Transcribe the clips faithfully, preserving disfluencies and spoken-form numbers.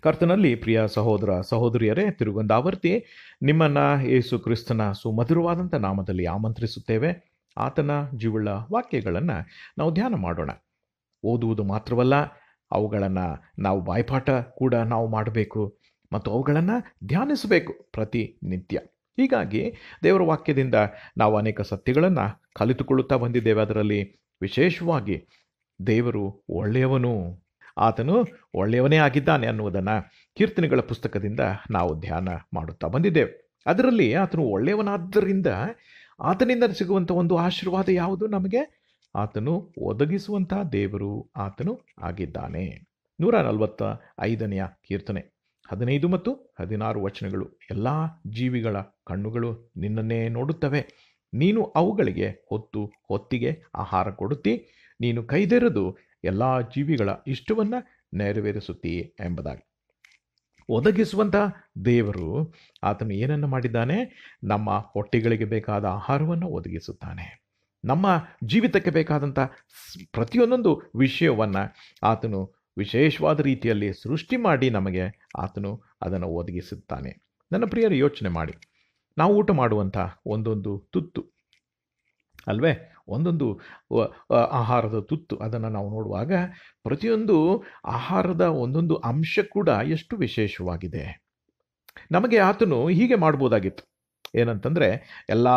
ಕರ್ತನಲ್ಲಿ ಪ್ರಿಯ ಸಹೋದರ ಸಹೋದರಿಯರೇ, ತಿರುಗೊಂದಾವರ್ತಿ ನಿಮ್ಮನ್ನು ಯೇಸು ಕ್ರಿಸ್ತನ ಸುಮಧುರವಾದಂಥ ನಾಮದಲ್ಲಿ ಆಮಂತ್ರಿಸುತ್ತೇವೆ. ಆತನ ಜೀವಳ ವಾಕ್ಯಗಳನ್ನು ನಾವು ಧ್ಯಾನ ಮಾಡೋಣ. ಓದುವುದು ಮಾತ್ರವಲ್ಲ, ಅವುಗಳನ್ನು ನಾವು ಬಾಯ್ಪಾಠ ಕೂಡ ನಾವು ಮಾಡಬೇಕು ಮತ್ತು ಅವುಗಳನ್ನು ಧ್ಯಾನಿಸಬೇಕು ಪ್ರತಿನಿತ್ಯ. ಹೀಗಾಗಿ ದೇವರ ವಾಕ್ಯದಿಂದ ನಾವು ಅನೇಕ ಸತ್ಯಗಳನ್ನು ಕಲಿತುಕೊಳ್ಳುತ್ತಾ ಬಂದಿದ್ದೇವೆ. ಅದರಲ್ಲಿ ವಿಶೇಷವಾಗಿ ದೇವರು ಒಳ್ಳೆಯವನು, ಆತನು ಒಳ್ಳೆಯವನೇ ಆಗಿದ್ದಾನೆ ಅನ್ನುವುದನ್ನು ಕೀರ್ತನೆಗಳ ಪುಸ್ತಕದಿಂದ ನಾವು ಧ್ಯಾನ ಮಾಡುತ್ತಾ ಬಂದಿದ್ದೇವೆ. ಅದರಲ್ಲಿ ಆತನು ಒಳ್ಳೆಯವನಾದ್ದರಿಂದ ಆತನಿಂದ ಸಿಗುವಂಥ ಒಂದು ಆಶೀರ್ವಾದ ಯಾವುದು? ನಮಗೆ ಆತನು ಒದಗಿಸುವಂಥ ದೇವರು ಆತನು ಆಗಿದ್ದಾನೆ. ನೂರ ನಲವತ್ತ ಐದನೆಯ ಕೀರ್ತನೆ ಹದಿನೈದು ಮತ್ತು ಹದಿನಾರು ವಚನಗಳು. ಎಲ್ಲ ಜೀವಿಗಳ ಕಣ್ಣುಗಳು ನಿನ್ನನ್ನೇ ನೋಡುತ್ತವೆ, ನೀನು ಅವುಗಳಿಗೆ ಹೊತ್ತು ಹೊತ್ತಿಗೆ ಆಹಾರ ಕೊಡುತ್ತಿ, ನೀನು ಕೈದೆರೆದು ಎಲ್ಲ ಜೀವಿಗಳ ಇಷ್ಟವನ್ನು ನೆರವೇರಿಸುತ್ತೀಯೇ ಎಂಬುದಾಗಿ. ಒದಗಿಸುವಂಥ ದೇವರು ಆತನು ಏನನ್ನು ಮಾಡಿದ್ದಾನೆ? ನಮ್ಮ ಹೊಟ್ಟೆಗಳಿಗೆ ಬೇಕಾದ ಆಹಾರವನ್ನು ಒದಗಿಸುತ್ತಾನೆ. ನಮ್ಮ ಜೀವಿತಕ್ಕೆ ಬೇಕಾದಂಥ ಪ್ರತಿಯೊಂದೊಂದು ವಿಷಯವನ್ನು ಆತನು ವಿಶೇಷವಾದ ರೀತಿಯಲ್ಲಿ ಸೃಷ್ಟಿ ಮಾಡಿ ನಮಗೆ ಆತನು ಅದನ್ನು ಒದಗಿಸುತ್ತಾನೆ. ನನ್ನ ಪ್ರಿಯರು, ಯೋಚನೆ ಮಾಡಿ, ನಾವು ಊಟ ಮಾಡುವಂಥ ಒಂದೊಂದು ತುತ್ತು ಅಲ್ವೇ, ಒಂದೊಂದು ಆಹಾರದ ತುತ್ತು, ಅದನ್ನು ನಾವು ನೋಡುವಾಗ ಪ್ರತಿಯೊಂದು ಆಹಾರದ ಒಂದೊಂದು ಅಂಶ ಕೂಡ ಎಷ್ಟು ವಿಶೇಷವಾಗಿದೆ. ನಮಗೆ ಆತನು ಹೀಗೆ ಮಾಡ್ಬೋದಾಗಿತ್ತು. ಏನಂತಂದರೆ, ಎಲ್ಲ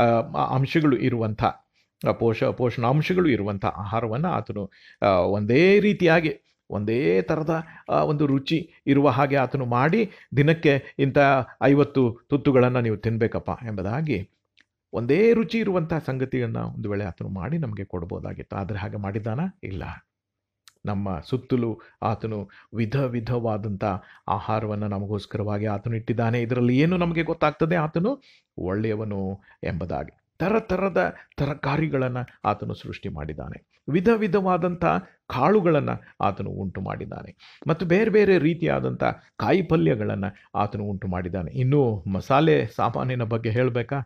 ಅಂಶಗಳು ಇರುವಂಥ ಪೋಷ ಪೋಷಣಾಂಶಗಳು ಇರುವಂಥ ಆಹಾರವನ್ನು ಆತನು ಒಂದೇ ರೀತಿಯಾಗಿ ಒಂದೇ ಥರದ ಒಂದು ರುಚಿ ಇರುವ ಹಾಗೆ ಆತನು ಮಾಡಿ, ದಿನಕ್ಕೆ ಇಂಥ ಐವತ್ತು ತುತ್ತುಗಳನ್ನು ನೀವು ತಿನ್ನಬೇಕಪ್ಪ ಎಂಬುದಾಗಿ ಒಂದೇ ರುಚಿ ಇರುವಂಥ ಸಂಗತಿಯನ್ನು ಒಂದು ವೇಳೆ ಆತನು ಮಾಡಿ ನಮಗೆ ಕೊಡ್ಬೋದಾಗಿತ್ತು. ಆದರೆ ಹಾಗೆ ಮಾಡಿದ್ದಾನ? ಇಲ್ಲ. ನಮ್ಮ ಸುತ್ತಲೂ ಆತನು ವಿಧ ವಿಧವಾದಂಥ ಆಹಾರವನ್ನು ನಮಗೋಸ್ಕರವಾಗಿ ಆತನು ಇಟ್ಟಿದ್ದಾನೆ. ಇದರಲ್ಲಿ ಏನು ನಮಗೆ ಗೊತ್ತಾಗ್ತದೆ? ಆತನು ಒಳ್ಳೆಯವನು ಎಂಬುದಾಗಿ. ಥರ ಥರದ ತರಕಾರಿಗಳನ್ನು ಆತನು ಸೃಷ್ಟಿ ಮಾಡಿದ್ದಾನೆ. ವಿಧ ವಿಧವಾದಂಥ ಕಾಳುಗಳನ್ನು ಆತನು ಉಂಟು ಮಾಡಿದ್ದಾನೆ ಮತ್ತು ಬೇರೆ ಬೇರೆ ರೀತಿಯಾದಂಥ ಕಾಯಿ ಪಲ್ಯಗಳನ್ನು ಆತನು ಉಂಟು ಮಾಡಿದ್ದಾನೆ. ಇನ್ನು ಮಸಾಲೆ ಸಾಮಾನಿನ ಬಗ್ಗೆ ಹೇಳಬೇಕಾ?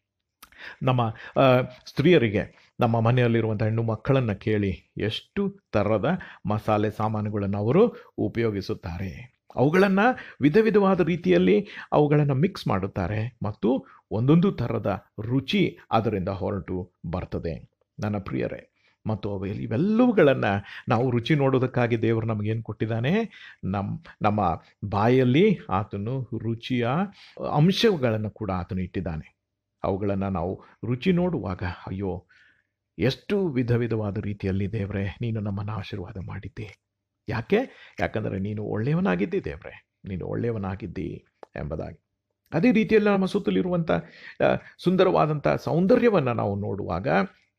ನಮ್ಮ ಸ್ತ್ರೀಯರಿಗೆ, ನಮ್ಮ ಮನೆಯಲ್ಲಿರುವಂಥ ಹೆಣ್ಣು ಮಕ್ಕಳನ್ನು ಕೇಳಿ, ಎಷ್ಟು ಥರದ ಮಸಾಲೆ ಸಾಮಾನುಗಳನ್ನು ಅವರು ಉಪಯೋಗಿಸುತ್ತಾರೆ. ಅವುಗಳನ್ನು ವಿಧ ವಿಧವಾದ ರೀತಿಯಲ್ಲಿ ಅವುಗಳನ್ನು ಮಿಕ್ಸ್ ಮಾಡುತ್ತಾರೆ ಮತ್ತು ಒಂದೊಂದು ಥರದ ರುಚಿ ಅದರಿಂದ ಹೊರಟು ಬರ್ತದೆ. ನನ್ನ ಪ್ರಿಯರೇ, ಮತ್ತು ಅವು ಇವೆಲ್ಲವುಗಳನ್ನು ನಾವು ರುಚಿ ನೋಡೋದಕ್ಕಾಗಿ ದೇವರು ನಮಗೇನು ಕೊಟ್ಟಿದ್ದಾನೆ? ನಮ್ಮ ನಮ್ಮ ಬಾಯಲ್ಲಿ ಆತನು ರುಚಿಯ ಅಂಶಗಳನ್ನು ಕೂಡ ಆತನು ಇಟ್ಟಿದ್ದಾನೆ. ಅವುಗಳನ್ನು ನಾವು ರುಚಿ ನೋಡುವಾಗ, ಅಯ್ಯೋ, ಎಷ್ಟು ವಿಧ ವಿಧವಾದ ರೀತಿಯಲ್ಲಿ ದೇವರೇ ನೀನು ನಮ್ಮನ್ನು ಆಶೀರ್ವಾದ ಮಾಡಿದ್ದಿ. ಯಾಕೆ? ಯಾಕಂದರೆ ನೀನು ಒಳ್ಳೆಯವನಾಗಿದ್ದಿ ದೇವರೇ, ನೀನು ಒಳ್ಳೆಯವನಾಗಿದ್ದಿ ಎಂಬುದಾಗಿ. ಅದೇ ರೀತಿಯಲ್ಲಿ ನಮ್ಮ ಸುತ್ತಲಿರುವಂಥ ಸುಂದರವಾದಂಥ ಸೌಂದರ್ಯವನ್ನು ನಾವು ನೋಡುವಾಗ,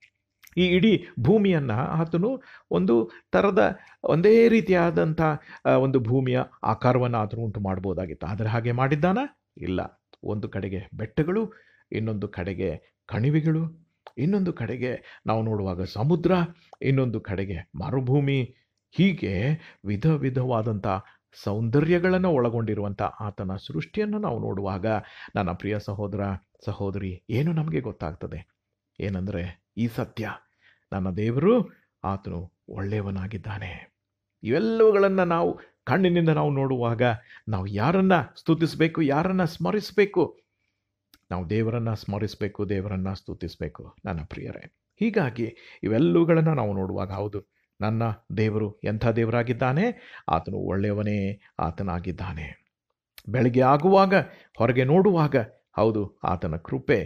ಈ ಇಡೀ ಭೂಮಿಯನ್ನು ಆತನು ಒಂದು ಥರದ ಒಂದೇ ರೀತಿಯಾದಂಥ ಒಂದು ಭೂಮಿಯ ಆಕಾರವನ್ನು ಆತನು ಉಂಟು ಮಾಡ್ಬೋದಾಗಿತ್ತು. ಆದರೆ ಹಾಗೆ ಮಾಡಿದ್ದಾನ? ಇಲ್ಲ. ಒಂದು ಕಡೆಗೆ ಬೆಟ್ಟಗಳು, ಇನ್ನೊಂದು ಕಡೆಗೆ ಕಣಿವೆಗಳು, ಇನ್ನೊಂದು ಕಡೆಗೆ ನಾವು ನೋಡುವಾಗ ಸಮುದ್ರ, ಇನ್ನೊಂದು ಕಡೆಗೆ ಮರುಭೂಮಿ, ಹೀಗೆ ವಿಧ ವಿಧವಾದಂಥ ಸೌಂದರ್ಯಗಳನ್ನು ಒಳಗೊಂಡಿರುವಂಥ ಆತನ ಸೃಷ್ಟಿಯನ್ನು ನಾವು ನೋಡುವಾಗ, ನನ್ನ ಪ್ರಿಯ ಸಹೋದರ ಸಹೋದರಿ, ಏನು ನಮಗೆ ಗೊತ್ತಾಗ್ತದೆ? ಏನಂದರೆ ಈ ಸತ್ಯ, ನನ್ನ ದೇವರು ಆತನು ಒಳ್ಳೆಯವನಾಗಿದ್ದಾನೆ. ಇವೆಲ್ಲವುಗಳನ್ನು ನಾವು ಕಣ್ಣಿನಿಂದ ನಾವು ನೋಡುವಾಗ ನಾವು ಯಾರನ್ನು ಸ್ತುತಿಸಬೇಕು, ಯಾರನ್ನು ಸ್ಮರಿಸಬೇಕು? ನಾವು ದೇವರನ್ನು ಸ್ಮರಿಸಬೇಕು, ದೇವರನ್ನು ಸ್ತುತಿಸಬೇಕು ನನ್ನ ಪ್ರಿಯರೇ. ಹೀಗಾಗಿ ಇವೆಲ್ಲವುಗಳನ್ನು ನಾವು ನೋಡುವಾಗ, ಹೌದು, ನನ್ನ ದೇವರು ಎಂಥ ದೇವರಾಗಿದ್ದಾನೆ? ಆತನು ಒಳ್ಳೆಯವನೇ ಆತನಾಗಿದ್ದಾನೆ. ಬೆಳಗ್ಗೆ ಆಗುವಾಗ, ಹೊರಗೆ ನೋಡುವಾಗ, ಹೌದು, ಆತನ ಕೃಪೆ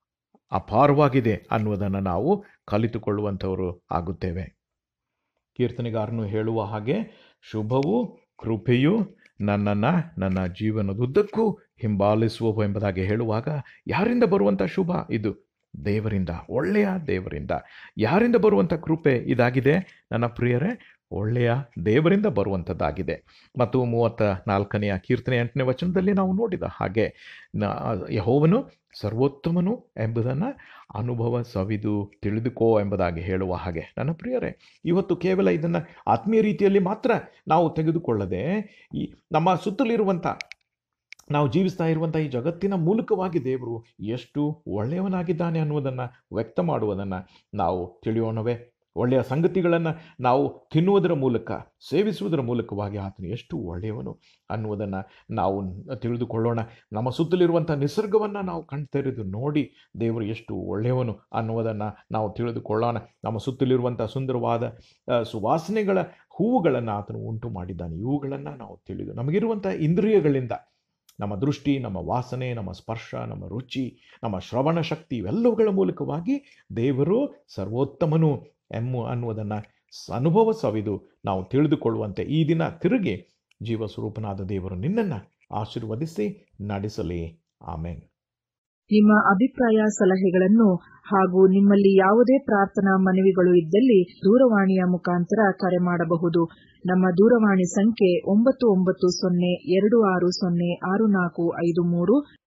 ಅಪಾರವಾಗಿದೆ ಅನ್ನುವುದನ್ನು ನಾವು ಕಲಿತುಕೊಳ್ಳುವಂಥವರು ಆಗುತ್ತೇವೆ. ಕೀರ್ತನೆಗಾರನು ಹೇಳುವ ಹಾಗೆ, ಶುಭವು ಕೃಪೆಯು ನನ್ನನ್ನು ನನ್ನ ಜೀವನದುದ್ದಕ್ಕೂ ಹಿಂಬಾಲಿಸುವವು ಎಂಬುದಾಗಿ ಹೇಳುವಾಗ, ಯಾರಿಂದ ಬರುವಂಥ ಶುಭ ಇದು? ದೇವರಿಂದ, ಒಳ್ಳೆಯ ದೇವರಿಂದ. ಯಾರಿಂದ ಬರುವಂಥ ಕೃಪೆ ಇದಾಗಿದೆ? ನನ್ನ ಪ್ರಿಯರೇ, ಒಳ್ಳೆಯ ದೇವರಿಂದ ಬರುವಂಥದ್ದಾಗಿದೆ. ಮತ್ತು ಮೂವತ್ತ ನಾಲ್ಕನೆಯ ಕೀರ್ತನೆ ಎಂಟನೇ ವಚನದಲ್ಲಿ ನಾವು ನೋಡಿದ ಹಾಗೆ, ಯೆಹೋವನು ಸರ್ವೋತ್ತಮನು ಎಂಬುದನ್ನು ಅನುಭವ ಸವಿದು ತಿಳಿದುಕೋ ಎಂಬುದಾಗಿ ಹೇಳುವ ಹಾಗೆ. ನನ್ನ ಪ್ರಿಯರೇ, ಇವತ್ತು ಕೇವಲ ಇದನ್ನು ಆತ್ಮೀಯ ರೀತಿಯಲ್ಲಿ ಮಾತ್ರ ನಾವು ತೆಗೆದುಕೊಳ್ಳದೆ, ಈ ನಮ್ಮ ಸುತ್ತಲಿರುವಂಥ, ನಾವು ಜೀವಿಸ್ತಾ ಇರುವಂಥ ಈ ಜಗತ್ತಿನ ಮೂಲಕವಾಗಿ ದೇವರು ಎಷ್ಟು ಒಳ್ಳೆಯವನಾಗಿದ್ದಾನೆ ಅನ್ನುವುದನ್ನು ವ್ಯಕ್ತ ಮಾಡುವುದನ್ನು ನಾವು ತಿಳಿಯೋಣವೇ? ಒಳ್ಳೆಯ ಸಂಗತಿಗಳನ್ನು ನಾವು ತಿನ್ನುವುದರ ಮೂಲಕ, ಸೇವಿಸುವುದರ ಮೂಲಕವಾಗಿ ಆತನು ಎಷ್ಟು ಒಳ್ಳೆಯವನು ಅನ್ನುವುದನ್ನು ನಾವು ತಿಳಿದುಕೊಳ್ಳೋಣ. ನಮ್ಮ ಸುತ್ತಲಿರುವಂಥ ನಿಸರ್ಗವನ್ನು ನಾವು ಕಣ್ತೆರೆದು ನೋಡಿ ದೇವರು ಎಷ್ಟು ಒಳ್ಳೆಯವನು ಅನ್ನುವುದನ್ನು ನಾವು ತಿಳಿದುಕೊಳ್ಳೋಣ. ನಮ್ಮ ಸುತ್ತಲಿರುವಂಥ ಸುಂದರವಾದ ಸುವಾಸನೆಗಳ ಹೂವುಗಳನ್ನು ಆತನು ಉಂಟು ಮಾಡಿದ್ದಾನೆ. ಇವುಗಳನ್ನು ನಾವು ತಿಳಿದು ನಮಗಿರುವಂಥ ಇಂದ್ರಿಯಗಳಿಂದ ನಮ್ಮ ದೃಷ್ಟಿ, ನಮ್ಮ ವಾಸನೆ, ನಮ್ಮ ಸ್ಪರ್ಶ, ನಮ್ಮ ರುಚಿ, ನಮ್ಮ ಶ್ರವಣ ಶಕ್ತಿ ಇವೆಲ್ಲವುಗಳ ಮೂಲಕವಾಗಿ ದೇವರು ಸರ್ವೋತ್ತಮನು ಎಮ್ಮು ಅನ್ನುವುದನ್ನು ಅನುಭವ ಸವಿದು ನಾವು ತಿಳಿದುಕೊಳ್ಳುವಂತೆ ಈ ದಿನ ತಿರುಗಿ ಜೀವಸ್ವರೂಪನಾದ ದೇವರು ನಿನ್ನನ್ನು ಆಶೀರ್ವದಿಸಿ ನಡೆಸಲಿ. ಆಮೇನ್. ನಿಮ್ಮ ಅಭಿಪ್ರಾಯ, ಸಲಹೆಗಳನ್ನು ಹಾಗೂ ನಿಮ್ಮಲ್ಲಿ ಯಾವುದೇ ಪ್ರಾರ್ಥನಾ ಮನವಿಗಳು ಇದ್ದಲ್ಲಿ ದೂರವಾಣಿಯ ಮುಖಾಂತರ ಕರೆ ಮಾಡಬಹುದು. ನಮ್ಮ ದೂರವಾಣಿ ಸಂಖ್ಯೆ ಒಂಬತ್ತು ಒಂಬತ್ತು ಸೊನ್ನೆ ಎರಡು ಆರು ಸೊನ್ನೆ ಆರು ನಾಲ್ಕು ಐದು ಮೂರು